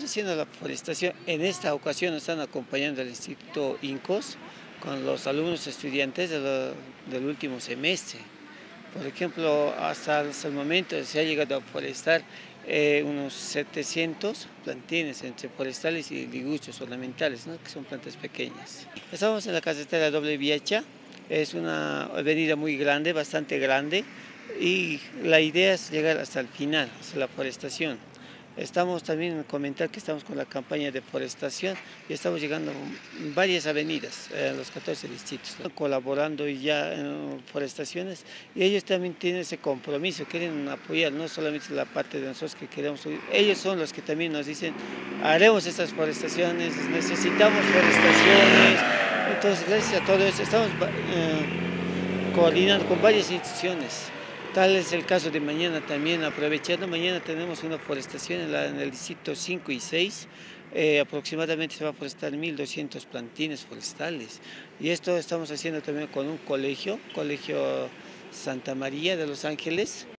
haciendo la forestación. En esta ocasión nos están acompañando el Instituto INCOS con los alumnos estudiantes del último semestre. Por ejemplo, hasta el momento se ha llegado a forestar unos 700 plantines entre forestales y liguchos ornamentales, ¿no?, que son plantas pequeñas. Estamos en la carretera Doble Viacha, es una avenida muy grande, bastante grande, y la idea es llegar hasta el final, hasta la forestación. Estamos también comentar que estamos con la campaña de forestación y estamos llegando a varias avenidas, los 14 distritos, ¿no?, colaborando ya en forestaciones, y ellos también tienen ese compromiso, quieren apoyar, no solamente la parte de nosotros que queremos subir, ellos son los que también nos dicen, haremos estas forestaciones, necesitamos forestaciones. Entonces, gracias a todo eso, estamos coordinando con varias instituciones. Tal es el caso de mañana también, aprovechando, mañana tenemos una forestación en el distrito 5 y 6, aproximadamente se va a forestar 1.200 plantines forestales. Y esto estamos haciendo también con un colegio Santa María de Los Ángeles.